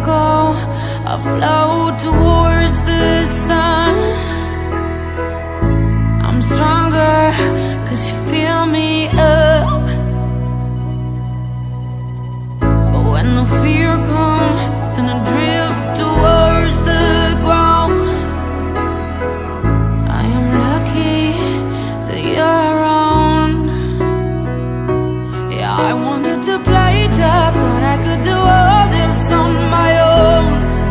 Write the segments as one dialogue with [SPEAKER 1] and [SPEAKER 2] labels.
[SPEAKER 1] go, I float towards the sun. I'm stronger, 'cause you fill me up. But when the fear comes, gonna drift towards the ground. I am lucky that you're around. Yeah, I wanted to play tough, thought I could do all this on my own.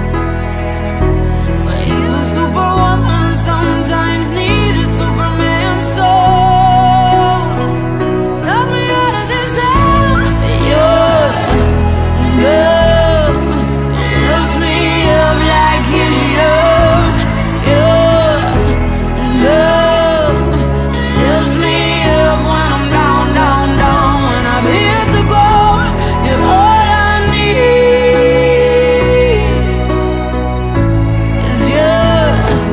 [SPEAKER 1] But even Superwoman sometimes needed Superman's soul. Help me out of this hell. Your love lifts me up like helium. Your love lifts me up when I'm down, down, down. When I've hit the ground, you're all I need. 'Cause your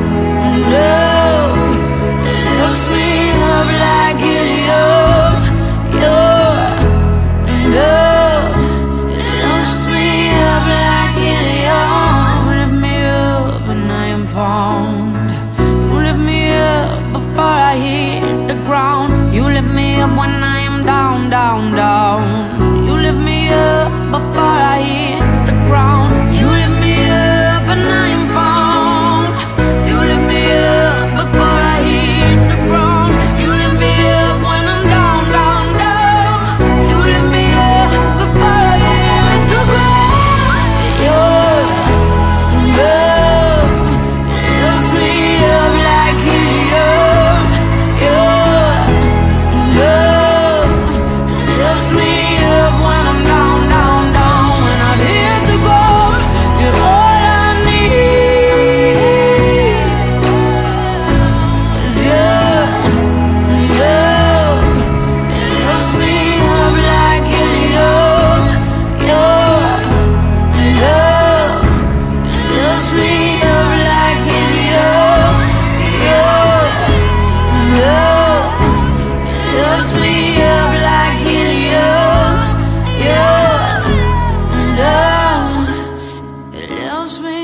[SPEAKER 1] love lifts me up like helium. Your love lifts me up like helium. You lift me up when I am found. You lift me up before I hit the ground. You lift me up when I am down, down, down. You lift me up before I hit the ground. You lift me up when I am found. You lift me up before I hit the ground. You lift me up when I'm down, down, down. You lift me up before I hit the ground. Your love lifts me up like helium. Your love lifts me up when I'm down, down, down. When I've hit the ground, you're all I need. 'Cause your love lifts me up like helium. Your love lifts me up like helium. Your love lifts me up like helium. Your love lifts me